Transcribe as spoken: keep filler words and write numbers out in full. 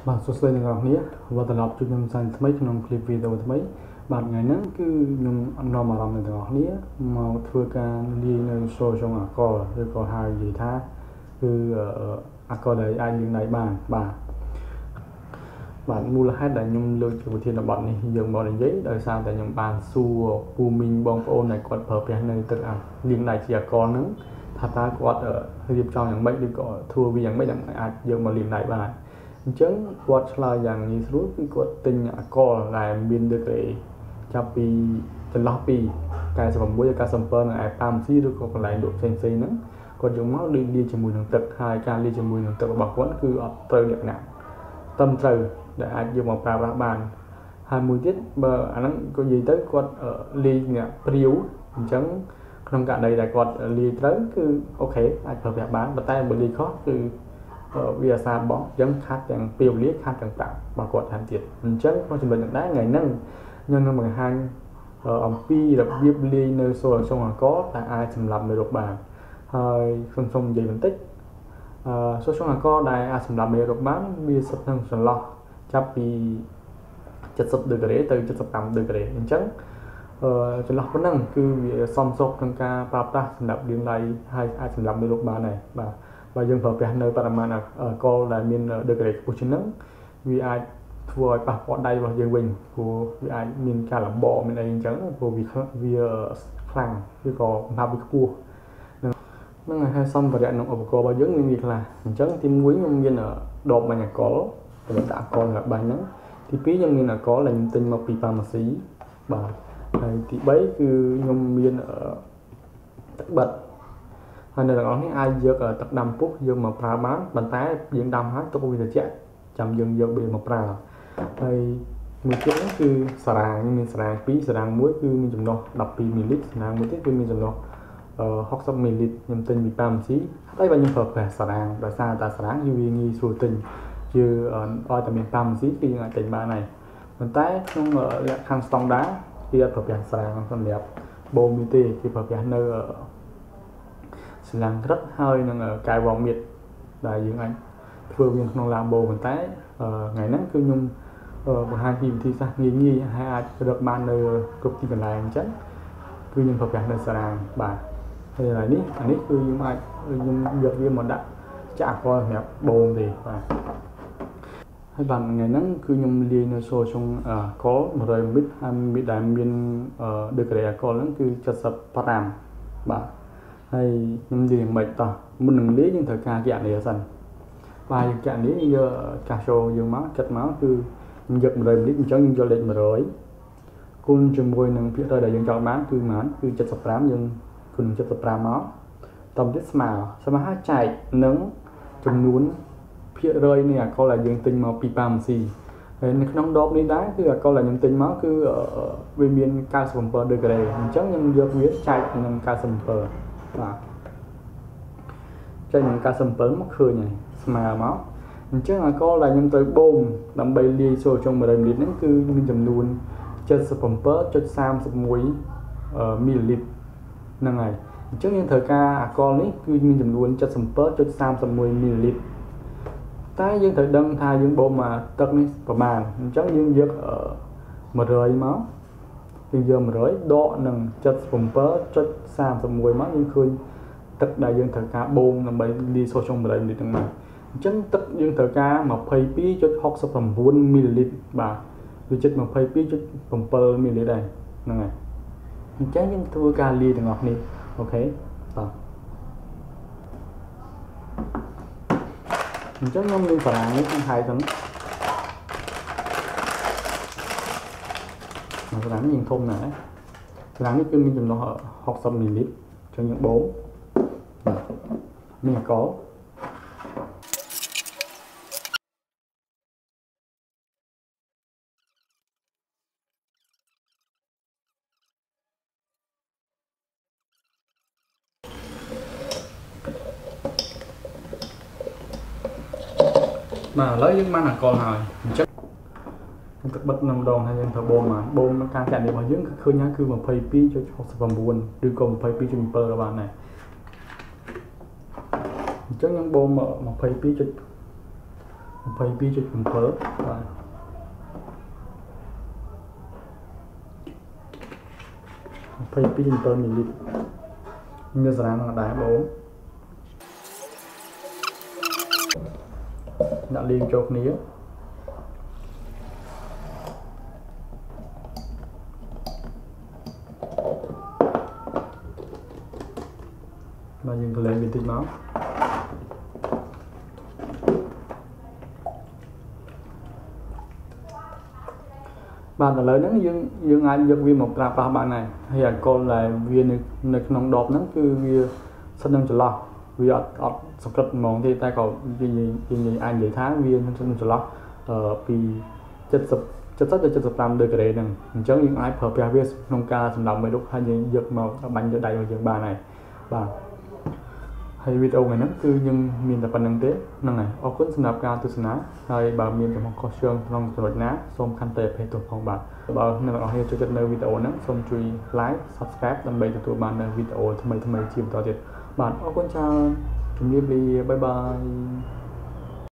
បាទសួស្តីអ្នកនរគ្នាវត្តត្រឡប់ជួបខ្ញុំសាជាថ្មីក្នុងคลิปវីដេអូថ្មីបាទថ្ងៃហ្នឹងគឺខ្ញុំអំណរអារម្មណ៍អ្នកនរគ្នាមកធ្វើការលាយនៅ social អាកលឬក៏ហៅនិយាយថាគឺអាកលដែលអាចលាយដៃបានបាទបាទមូលហេតុដែលខ្ញុំលើកជាវិធានបទនេះយើងមកនិយាយដោយសារតែខ្ញុំបានសួរពូមីងបងប្អូនដែលគាត់ប្រើប្រាស់នៅទឹកអាលាយដៃជាអាកលហ្នឹងថាតើគាត់រៀបចំយ៉ាងម៉េចឬក៏ធ្វើវាយ៉ាងម៉េចដើម្បីអាចយកមកលាយដៃបានអញ្ចឹងគាត់ឆ្លើយយ៉ាងងាយស្រួលគឺគាត់ទិញអាកលដែលមានដឺក្រេចាប់ពីចន្លោះពីកែសិបប្រាំមួយដល់កែសិបប្រាំនៅឯប៉ាមស៊ីឬក៏កន្លែងលក់ផ្សេងៗហ្នឹងគាត់យកមកលាយលាយជាមួយនឹងទឹកហើយការលាយជាមួយនឹងទឹករបស់គាត់គឺអត់ត្រូវលក្ខណៈត្រឹមត្រូវដែលអាចយកមកប្រើប្រាស់បានហើយមួយទៀតបើអាហ្នឹងគាត់និយាយទៅគាត់លាយអ្នកព្រាវអញ្ចឹងក្នុងករណីដែលគាត់លាយត្រូវគឺអូខេអាចប្រើប្រាស់បានប៉ុន្តែបើលាយខុសគឺវាអាសាបងអញ្ចឹងខាត់ទាំងពេលវេលាខាត់ទាំងប្រាក់របស់គាត់ថែមទៀតអញ្ចឹងក្នុងចំណុចនេះដែរថ្ងៃហ្នឹងខ្ញុំនឹងបង្ហាញអំពីរបៀបលាយនៅសូរចុងអង្ករដែលអាចសម្រាប់មេរោគបានហើយខ្ញុំសូមនិយាយបន្តិចអឺសូរចុងអង្ករដែលអាចសម្រាប់មេរោគបានវាស្ថិតក្នុងចន្លោះចាប់ពីเจ็ดสิบដឺក្រេទៅเจ็ดสิบห้าដឺក្រេអញ្ចឹងអឺចន្លោះប៉ុណ្ណឹងគឺវាសមស្របក្នុងការប្រើប្រាស់សម្រាប់លាងដៃហើយអាចសម្រាប់មេរោគបានដែរបាទបើយើងប្រើប្រាស់នៅបរិមាណកលដែលមានដឺក្រេខ្ពស់ជាងហ្នឹងវាអាចធ្វើឲ្យប៉ះពាល់ដៃរបស់យើងវិញព្រោះវាអាចមានការលំបមានអីអញ្ចឹងព្រោះវាវាខ្លាំងឬក៏សម្រាប់វាខ្ពស់ហ្នឹងហើយសម្ភារៈក្នុងឧបករណ៍របស់យើងមានវាខ្លះអញ្ចឹងទីមួយខ្ញុំមានដបបាញ់អកលសម្រាប់ដាក់អកលសម្រាប់បាញ់ហ្នឹងទីពីរខ្ញុំមានអកលដែលខ្ញុំទិញមកពីប៉ាម៉ាស៊ីបាទហើយទីបីគឺខ្ញុំមានទឹកបិទហើយអ្នកទាំងអស់នេះអាចយកទឹកដាំពុះយកមកប្រើបានប៉ុន្តែយើងដាំហើយទុកវាត្រជាក់ចាំយើងយកវាមកប្រើហើយមួយទៀតហ្នឹងគឺសារ៉ាងមានសារ៉ាងពីរសារ៉ាងមួយគឺមានចំណុះដប់ពីរមីលីលីត្រសារ៉ាងមួយទៀតគឺមានចំណុះហុកសិបមីលីលីត្រខ្ញុំទិញពីប៉ាម៉ាស៊ីហើយបើខ្ញុំប្រើប្រាស់សារ៉ាងដោយសារតែសារ៉ាងវាងាយស្រួលទិញយើងឲ្យតែមានប៉ាម៉ាស៊ីគឺយើងអាចទិញបានហើយប៉ុន្តែក្នុងលក្ខខណ្ឌស្តង់ដារគេអត់ប្រើប្រាស់សារ៉ាងសម្រាប់បូមនេះទេគេប្រើប្រាស់នៅស្លាំងក្រឹតហើយនឹងកែវវងមៀតដែលយើងអាចធ្វើវាក្នុងឡាបូប៉ុន្តែថ្ងៃហ្នឹងគឺខ្ញុំបង្ហាញពីវិធីសាស្ត្រងាយងាយហើយអាចរកបាននៅគ្រប់ទីកន្លែងអញ្ចឹងគឺខ្ញុំប្រើប្រាស់នៅសារ៉ាងបាទហើយឥឡូវនេះអានេះគឺខ្ញុំអាចខ្ញុំយកវាមកដាក់ចាក់អកលសម្រាប់បូមទេបាទហើយបាទថ្ងៃហ្នឹងគឺខ្ញុំលាយនៅសូរចុងអកលmột trămមីលីលីត្រហើយមានដែលមានដឺក្រេអកលហ្នឹងគឺเจ็ดสิบห้าបាទហើយខ្ញុំនិយាយយ៉ាងម៉េចតោះមុននឹងលាយយើងត្រូវការគណនាសិនបាទយើងគណនាយកកាសូយើងមកចិត្តមកគឺខ្ញុំយកmột trămមីលីលីត្រអញ្ចឹងយើងយកលេខmột trămគុណជាមួយនឹងភាគរយដែលយើងចង់បានគឺប៉ុន្មានគឺเจ็ดสิบห้าយើងគុណនឹងเจ็ดสิบห้าមកតទៅទៀតស្មើស្មើហើយចែកនឹងចំនួនភាគរយនៃអាកុលដែលយើងទិញមកពីប៉ាម៉ាស៊ីហើយនៅក្នុងដបនេះដែរគឺអាកុលដែលខ្ញុំទិញមកគឺវាមានកៅសិបប្រាំដឺក្រេអញ្ចឹងខ្ញុំយកវាចែកនឹងកៅសិបប្រាំបាទចេញនឹងកៅសិបប្រាំមកឃើញហើយស្មើមកអញ្ចឹងអាកុលដែលខ្ញុំត្រូវបូមដើម្បីលាយសូរចុងmột trămមីលីលីត្រហ្នឹងគឺមានចំនួនเจ็ดสิบเจ็ดจุดสามหนึ่งមីលីលីត្រហ្នឹងហើយអញ្ចឹងយើងត្រូវការអាកុលនេះគឺមានចំនួនเจ็ดสิบเจ็ดจุดสามหนึ่งមីលីលីត្រតែយើងត្រូវដឹងថាយើងបូមមកទឹកនេះប្រមាណអញ្ចឹងយើងយកmột trămមកយើងយកmột trămដកនឹងเจ็ดสิบเจ็ดจุดสามหนึ่งមកយើងឃើញទឹកដែលយើងត្រូវការបូមដើម្បីលាយសូរចុងmột trămមីលីលីត្រហ្នឹងមកអញ្ចឹងទឹកយើងត្រូវការยี่สิบสองจุดหกสิบเก้าមីលីលីត្របាទវាជិតยี่สิบสองจุดเจ็ดមីលីលីត្រដែរហ្នឹងហើយអញ្ចឹងយើងធ្វើការលាយទាំងអស់គ្នាអូខេបាទអញ្ចឹងខ្ញុំមានសារ៉ាងនេះខ្ញុំហាយសិនសារ៉ាងនេះយើងធំណាស់សារ៉ាងនេះគឺមានចំណុះหกสิบមីលីលីត្រអញ្ចឹងយើងបូមបាទមានអកលបាទឥឡូវយើងបានអកលហើយអញ្ចឹងទឹកបិទនៅម្ដងហើយយើងត្រូវបូមមកបូមការចាក់នេះរបស់យើងគឺឃើញថាគឺยี่สิบสองจุดหกสิบเก้าឬក៏ยี่สิบสองจุดเจ็ดក៏បានដែរអញ្ចឹងខ្ញុំបូមยี่สิบสองจุด hai mươi hai chấm bảy បាទ hai mươi hai chấm bảy មីលីលីត្រមានសារ៉ានឹងដែរបងដាក់លាយចូលគ្នាមកយើងកលែងបន្តិចមកបាទឥឡូវហ្នឹងយើងយើងអាចយកវាមកប្រើប្រាស់បានដែរហើយអាល់កុលដែលវានៅនៅក្នុងដបហ្នឹងគឺវាស្ថិតនឹងចន្លោះវាអត់អត់សង្កត់ហ្មងទេតែក៏យើងយើងអាចនិយាយថាវានឹងស្ថិតនឹងចន្លោះអឺពី70 70ទៅ75ដឺក្រេហ្នឹងអញ្ចឹងយើងអាចប្រើប្រាស់វាក្នុងការសម្រាប់មេដុកហើយយើងយកមកបាញ់ទៅដៃរបស់យើងបានហើយបាទហើយវីដេអូហ្នឹងគឺយើងមានតែប៉ុណ្្នឹងទេហ្នឹងហើយអរគុណសម្រាប់ការទស្សនាហើយបើមានកំហុសខុសឆ្គងក្នុងចំណុចណាសូមខន្តីអភ័យទោសផងបាទបើអ្នកនរគ្នាចូលចិត្តនៅវីដេអូហ្នឹងសូមជួយ like subscribe ដើម្បីទទួលបាននៅវីដេអូថ្មីៗជាបន្តទៀតបាទអរគុណច្រើនជំរាបលាបាយបាយ